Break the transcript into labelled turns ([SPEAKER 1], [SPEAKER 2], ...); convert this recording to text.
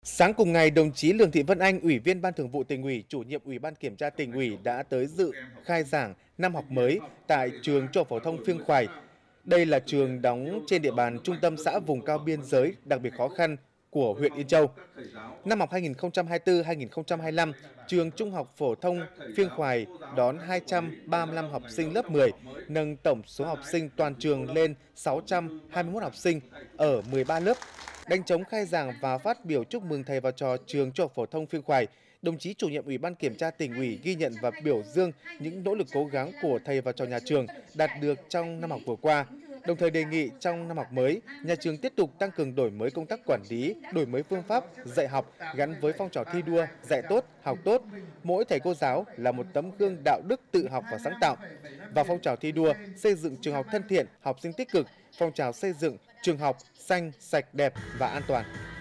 [SPEAKER 1] Sáng cùng ngày, đồng chí Lường Thị Vân Anh, Ủy viên Ban Thường vụ Tỉnh ủy, Chủ nhiệm Ủy ban Kiểm tra Tỉnh ủy đã tới dự khai giảng năm học mới tại trường Trung học phổ thông Phiêng Khoài. Đây là trường đóng trên địa bàn trung tâm xã vùng cao biên giới đặc biệt khó khăn của huyện Yên Châu. Năm học 2024-2025, trường Trung học phổ thông Phiêng Khoài đón 235 học sinh lớp 10, nâng tổng số học sinh toàn trường lên 621 học sinh ở 13 lớp. Đánh trống khai giảng và phát biểu chúc mừng thầy và trò trường Trung học phổ thông Phiêng Khoài, đồng chí Chủ nhiệm Ủy ban Kiểm tra Tỉnh ủy ghi nhận và biểu dương những nỗ lực cố gắng của thầy và trò nhà trường đạt được trong năm học vừa qua. Đồng thời đề nghị trong năm học mới, nhà trường tiếp tục tăng cường đổi mới công tác quản lý, đổi mới phương pháp dạy học gắn với phong trào thi đua, dạy tốt, học tốt. Mỗi thầy cô giáo là một tấm gương đạo đức tự học và sáng tạo. Và phong trào thi đua xây dựng trường học thân thiện, học sinh tích cực, phong trào xây dựng trường học xanh, sạch, đẹp và an toàn.